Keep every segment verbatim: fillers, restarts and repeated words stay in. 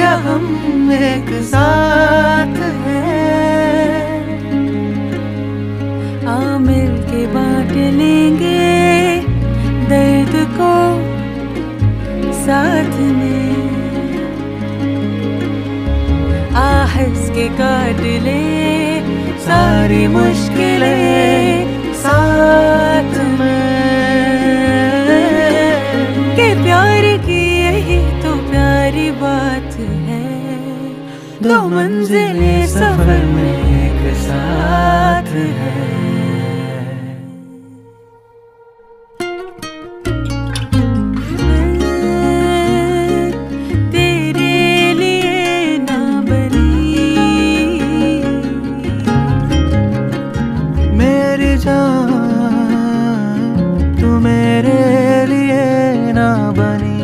मेरा गम एक साथ है। आ मिल के बांट लेंगे दर्द को साथ में, आ हंस के काट ले सारी मुश्किलें साथ में। के प्यार की यही तो प्यारी बात है, दो मंजिलें सफर में एक साथ है। तू मेरे लिए ना बनी,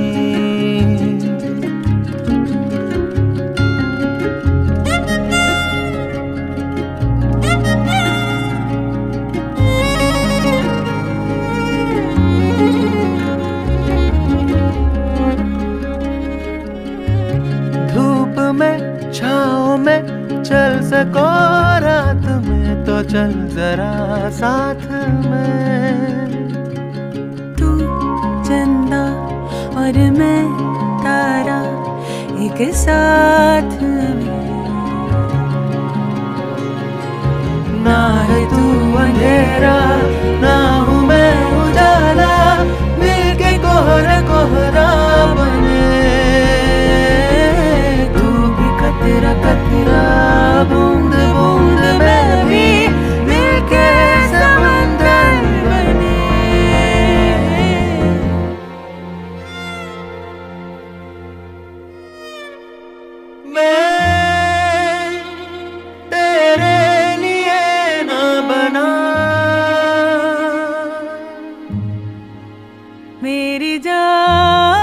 धूप में छाँव में चल सको रात में तो चल जरा साथ में। तू चंदा और मैं तारा एक साथ में, ना है तू अंधेरा ना हूँ मैं उजाला, मिलके कोहरा कोहरा बने। तू भी कतरा कतरा बूंद बूंद में भी मिलके समंदर बने। मैं तेरे लिए ना बना, मेरी जान